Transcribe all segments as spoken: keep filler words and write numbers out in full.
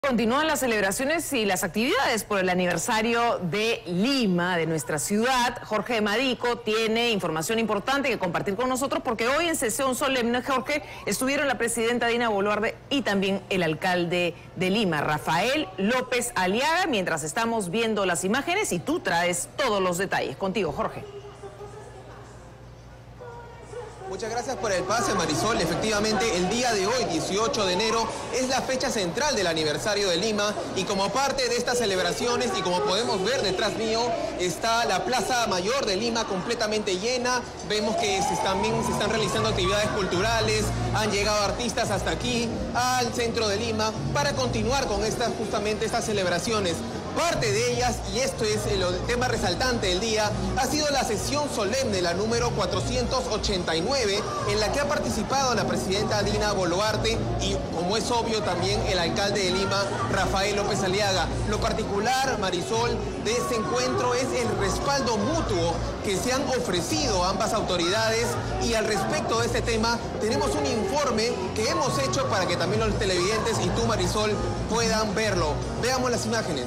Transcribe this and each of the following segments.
Continúan las celebraciones y las actividades por el aniversario de Lima, de nuestra ciudad. Jorge Madico tiene información importante que compartir con nosotros porque hoy en sesión solemne, Jorge, estuvieron la presidenta Dina Boluarte y también el alcalde de Lima, Rafael López Aliaga, mientras estamos viendo las imágenes y tú traes todos los detalles. Contigo, Jorge. Muchas gracias por el pase, Marisol. Efectivamente, el día de hoy, dieciocho de enero, es la fecha central del aniversario de Lima y como parte de estas celebraciones y como podemos ver detrás mío, está la Plaza Mayor de Lima completamente llena. Vemos que se, también se están realizando actividades culturales, han llegado artistas hasta aquí, al centro de Lima, para continuar con estas, justamente estas celebraciones. Parte de ellas, y esto es el tema resaltante del día, ha sido la sesión solemne, la número cuatrocientos ochenta y nueve, en la que ha participado la presidenta Dina Boluarte y, como es obvio, también el alcalde de Lima, Rafael López Aliaga. Lo particular, Marisol, de este encuentro es el respaldo mutuo que se han ofrecido ambas autoridades, y al respecto de este tema tenemos un informe que hemos hecho para que también los televidentes y tú, Marisol, puedan verlo. Veamos las imágenes.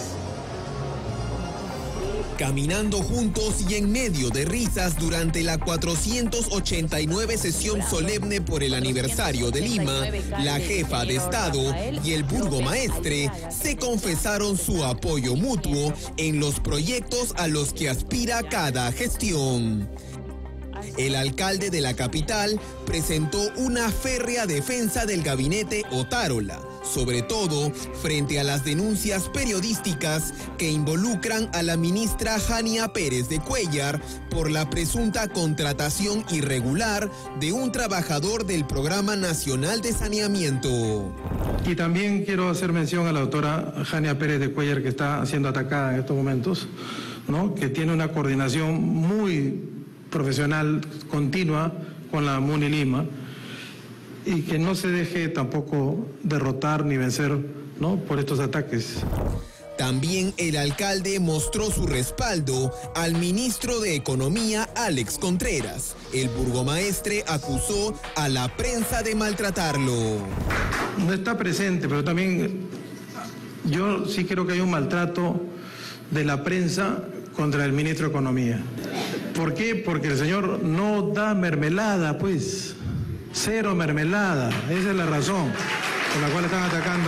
Caminando juntos y en medio de risas durante la cuatrocientos ochenta y nueve sesión solemne por el aniversario de Lima, la jefa de Estado y el burgomaestre se confesaron su apoyo mutuo en los proyectos a los que aspira cada gestión. El alcalde de la capital presentó una férrea defensa del gabinete Otárola, sobre todo frente a las denuncias periodísticas que involucran a la ministra Jania Pérez de Cuéllar por la presunta contratación irregular de un trabajador del Programa Nacional de Saneamiento. Y también quiero hacer mención a la doctora Jania Pérez de Cuéllar, que está siendo atacada en estos momentos, ¿no? Que tiene una coordinación muy profesional, continua, con la MUNI Lima, y que no se deje tampoco derrotar ni vencer, ¿no?, por estos ataques. También el alcalde mostró su respaldo al ministro de Economía, Alex Contreras. El burgomaestre acusó a la prensa de maltratarlo. No está presente, pero también yo sí creo que hay un maltrato de la prensa contra el ministro de Economía. ¿Por qué? Porque el señor no da mermelada, pues. Cero mermelada. Esa es la razón por la cual están atacando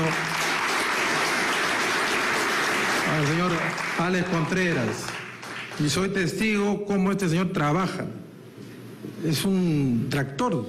al señor Alex Contreras. Y soy testigo cómo este señor trabaja. Es un tractor.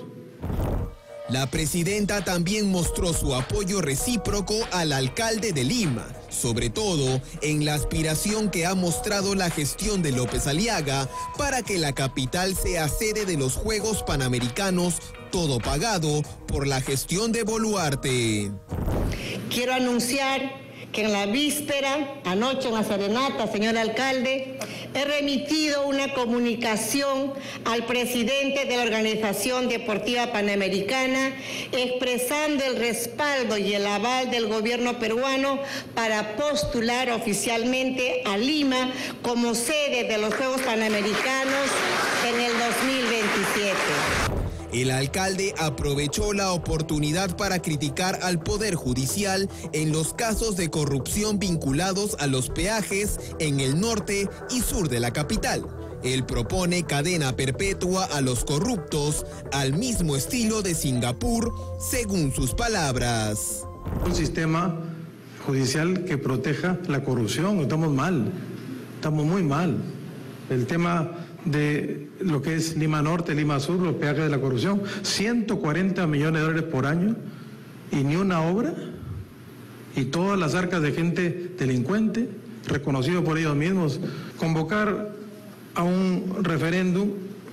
La presidenta también mostró su apoyo recíproco al alcalde de Lima, sobre todo en la aspiración que ha mostrado la gestión de López Aliaga para que la capital sea sede de los Juegos Panamericanos, todo pagado por la gestión de Boluarte. Quiero anunciar que en la víspera, anoche en la serenata, señor alcalde, he remitido una comunicación al presidente de la Organización Deportiva Panamericana expresando el respaldo y el aval del gobierno peruano para postular oficialmente a Lima como sede de los Juegos Panamericanos en el dos mil veintisiete. El alcalde aprovechó la oportunidad para criticar al Poder Judicial en los casos de corrupción vinculados a los peajes en el norte y sur de la capital. Él propone cadena perpetua a los corruptos, al mismo estilo de Singapur, según sus palabras. Un sistema judicial que proteja la corrupción. Estamos mal, estamos muy mal. El tema de lo que es Lima Norte, Lima Sur, los peajes de la corrupción, ciento cuarenta millones de dólares por año y ni una obra, y todas las arcas de gente delincuente, reconocido por ellos mismos. Convocar a un referéndum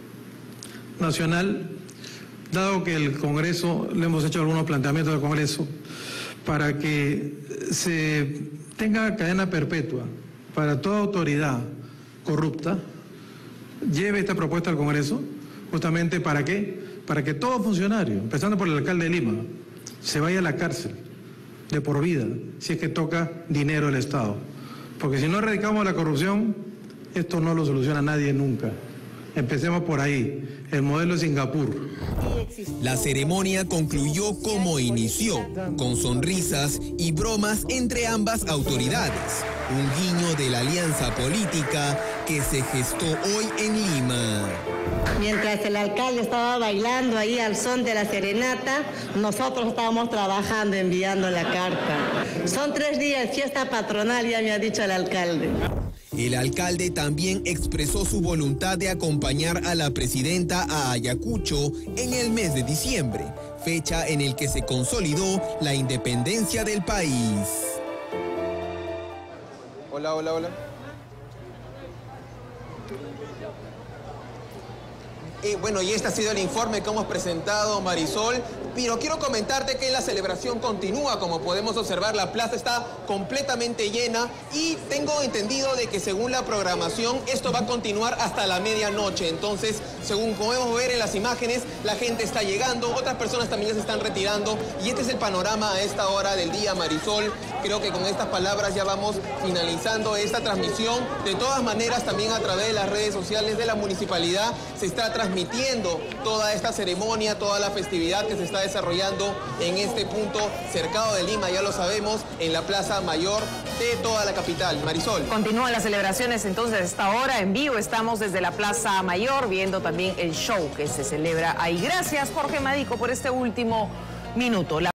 nacional, dado que el Congreso, le hemos hecho algunos planteamientos al Congreso, para que se tenga cadena perpetua para toda autoridad corrupta. Lleve esta propuesta al Congreso, justamente ¿para qué? Para que todo funcionario, empezando por el alcalde de Lima, se vaya a la cárcel de por vida, si es que toca dinero del Estado. Porque si no erradicamos la corrupción, esto no lo soluciona nadie nunca. Empecemos por ahí, el modelo de Singapur. La ceremonia concluyó como inició, con sonrisas y bromas entre ambas autoridades. Un guiño de la alianza política que se gestó hoy en Lima. Mientras el alcalde estaba bailando ahí al son de la serenata, nosotros estábamos trabajando, enviando la carta. Son tres días, fiesta patronal, ya me ha dicho el alcalde. El alcalde también expresó su voluntad de acompañar a la presidenta a Ayacucho en el mes de diciembre, fecha en el que se consolidó la independencia del país. Hola, hola, hola. Eh, bueno, y este ha sido el informe que hemos presentado, Marisol, pero quiero comentarte que la celebración continúa. Como podemos observar, la plaza está completamente llena y tengo entendido de que según la programación esto va a continuar hasta la medianoche. Entonces, según podemos ver en las imágenes, la gente está llegando, otras personas también ya se están retirando y este es el panorama a esta hora del día, Marisol. Creo que con estas palabras ya vamos finalizando esta transmisión. De todas maneras, también a través de las redes sociales de la municipalidad se está transmitiendo toda esta ceremonia, toda la festividad que se está desarrollando en este punto cercado de Lima, ya lo sabemos, en la Plaza Mayor de toda la capital. Marisol. Continúan las celebraciones entonces a esta hora en vivo. Estamos desde la Plaza Mayor viendo también el show que se celebra ahí. Gracias, Jorge Madico, por este último minuto. La